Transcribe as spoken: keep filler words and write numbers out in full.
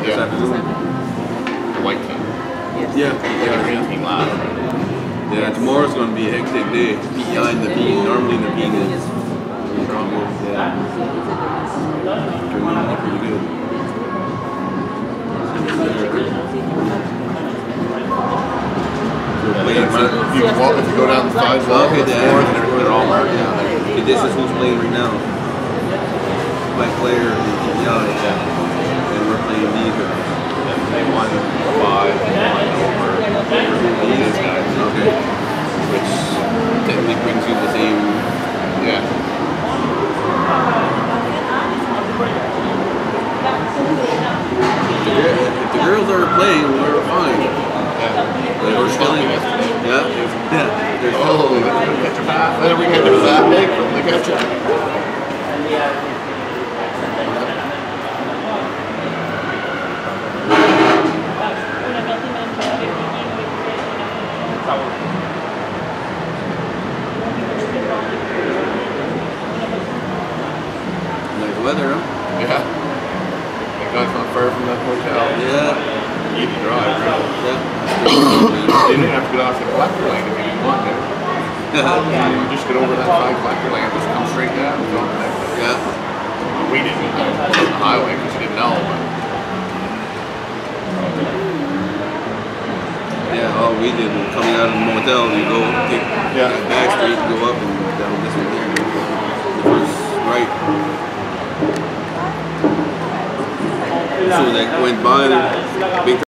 this Yeah. afternoon. The white team. Yeah, The yeah. green team last. Yeah, tomorrow's gonna be a hectic day. Behind the peak, normally the peak is strong. Yeah. Turning out pretty good. So playing If you walk, if you go down the sidewalk, Okay, the yeah. scores, they're, they're all marked down there. Okay, this is who's playing right now. My player is young, and we're playing these guys. They won five, they won over these guys. Okay. Which technically brings you the same. Yeah. If the, if the girls are playing, we're fine. Yeah. But we're still in. Yeah. Yeah. There's Oh, still. the catcher pass. Every catcher was that big from the catcher. Nice weather, huh? Yeah. That guy's not far from that hotel. Yeah. Easy drive, really. Yeah. You didn't have to get off the collector lane if you didn't want to. You just get over that side collector lane, just come straight down. It's on there. Yeah. We didn't go on the highway because we didn't know. But Yeah, all we did was coming out of the motel, you go take Yeah. that back street, go up and down this one here. The first right. So that went by the big